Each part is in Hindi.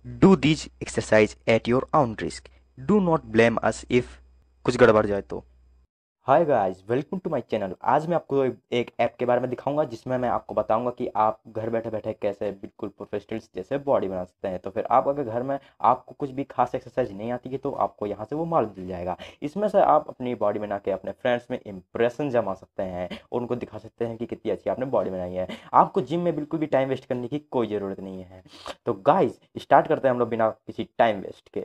Do these exercise at your own risk. Do not blame us if कुछ गड़बड़ जाए तो। Hi guys, welcome to my channel. आज मैं आपको एक ऐप के बारे में दिखाऊंगा जिसमें मैं आपको बताऊंगा कि आप घर बैठे बैठे कैसे बिल्कुल प्रोफेशनल्स जैसे बॉडी बना सकते हैं। तो फिर आप अगर घर में आपको कुछ भी खास एक्सरसाइज नहीं आती है तो आपको यहाँ से वो मालूम मिल जाएगा। इसमें से आप अपनी बॉडी बना के अपने फ्रेंड्स में इंप्रेशन जमा सकते हैं और उनको दिखा सकते हैं कि कितनी अच्छी आपने बॉडी बनाई है। आपको जिम में बिल्कुल भी टाइम वेस्ट करने की कोई ज़रूरत नहीं है। तो गाइज स्टार्ट करते हैं हम लोग बिना किसी टाइम वेस्ट के।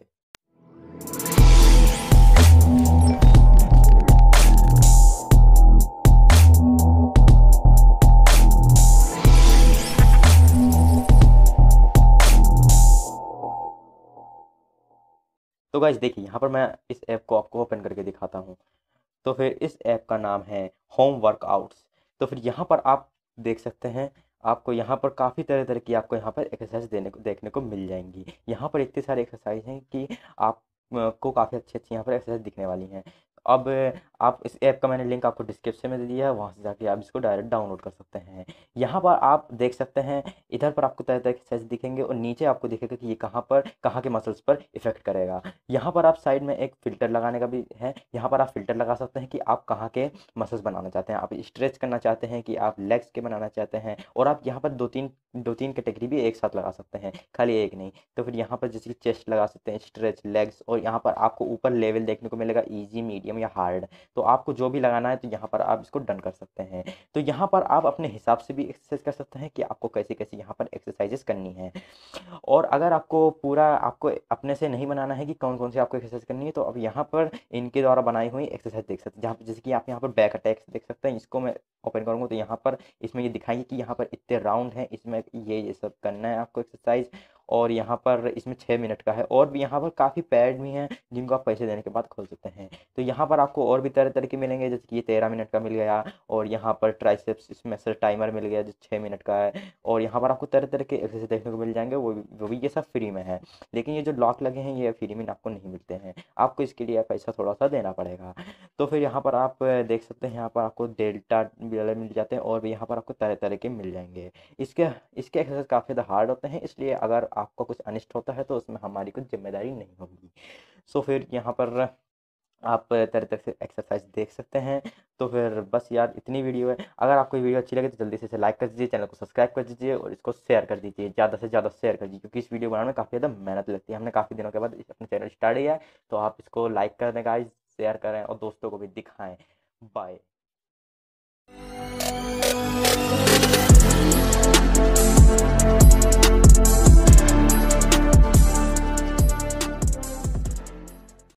तो गाइज देखिए, यहाँ पर मैं इस ऐप को आपको ओपन करके दिखाता हूँ। तो फिर इस ऐप का नाम है होम वर्कआउट्स। तो फिर यहाँ पर आप देख सकते हैं, आपको यहाँ पर काफ़ी तरह तरह की आपको यहाँ पर एक्सरसाइज देखने को मिल जाएंगी। यहाँ पर इतने सारे एक्सरसाइज हैं कि आप को काफ़ी अच्छी अच्छी यहाँ पर एक्सरसाइज दिखने वाली हैं। अब आप इस ऐप का मैंने लिंक आपको डिस्क्रिप्शन में दे दिया है, वहाँ से जाके आप इसको डायरेक्ट डाउनलोड कर सकते हैं। यहाँ पर आप देख सकते हैं, इधर पर आपको तरह तरह के एक्सरसाइज दिखेंगे और नीचे आपको दिखेगा कि ये कहाँ के मसल्स पर इफेक्ट करेगा। यहाँ पर आप साइड में एक फ़िल्टर लगाने का भी है, यहाँ पर आप फ़िल्टर लगा सकते हैं कि आप कहाँ के मसल्स बनाना चाहते हैं। आप स्ट्रेच करना चाहते हैं कि आप लेग्स के बनाना चाहते हैं, और आप यहाँ पर दो तीन कैटेगरी भी एक साथ लगा सकते हैं, खाली एक नहीं। तो फिर यहाँ पर जैसे कि चेस्ट लगा सकते हैं, स्ट्रेच, लेग्स, और यहाँ पर आपको ऊपर लेवल देखने को मिलेगा ईजी, मीडियम या हार्ड। तो आपको जो भी लगाना है तो यहाँ पर आप इसको डन कर सकते हैं। तो यहाँ पर आप अपने हिसाब से भी एक्सरसाइज कर सकते हैं कि आपको कैसे कैसे यहाँ पर एक्सरसाइजेस करनी है। और अगर आपको पूरा आपको अपने से नहीं बनाना है कि कौन-कौन सी आपको एक्सरसाइज करनी है, तो अब यहाँ पर इनके द्वारा बनाई हुई एक्सरसाइज देख सकते हैं। जहाँ पे जैसे कि आप यहाँ पर बैक अटैक्स देख सकते हैं, इसको मैं ओपन करूँगा तो यहाँ पर इसमें ये दिखाएँगे कि यहाँ पर इतने राउंड हैं, इसमें ये सब करना है आपको एक्सरसाइज। और यहाँ पर इसमें 6 मिनट का है, और भी यहाँ पर काफ़ी पैड भी हैं जिनको आप पैसे देने के बाद खोल सकते हैं। तो यहाँ पर आपको और भी तरह-तरह के मिलेंगे, जैसे कि ये 13 मिनट का मिल गया, और यहाँ पर ट्राइसेप्स इसमें से टाइमर मिल गया जो 6 मिनट का है। और यहाँ पर आपको तरह तरह के एक्सरसाइज देखने को मिल जाएंगे, वो भी ये सब फ्री में है। लेकिन ये जो लॉक लगे हैं ये फ्री में आपको नहीं मिलते हैं, आपको इसके लिए पैसा थोड़ा सा देना पड़ेगा। तो फिर यहाँ पर आप देख सकते हैं, यहाँ पर आपको डेल्टा वाले मिल जाते हैं, और भी यहाँ पर आपको तरह तरह के मिल जाएंगे। इसके इसके एक्सरसाइज काफ़ी ज़्यादा हार्ड होते हैं, इसलिए अगर आपका कुछ अनिष्ट होता है तो उसमें हमारी कुछ जिम्मेदारी नहीं होगी। सो फिर यहाँ पर आप तरह तरह से एक्सरसाइज देख सकते हैं। तो फिर बस यार इतनी वीडियो है। अगर आपको ये वीडियो अच्छी लगे तो जल्दी से इसे लाइक कर दीजिए, चैनल को सब्सक्राइब कर दीजिए, और इसको शेयर कर दीजिए, ज़्यादा से ज़्यादा शेयर कर दीजिए, क्योंकि इस वीडियो बनाने में काफ़ी ज़्यादा मेहनत लगती है। हमने काफ़ी दिनों के बाद अपना चैनल स्टार्ट किया है। तो आप इसको लाइक कर दें गाइस, शेयर करें और दोस्तों को भी दिखाएं। बाय।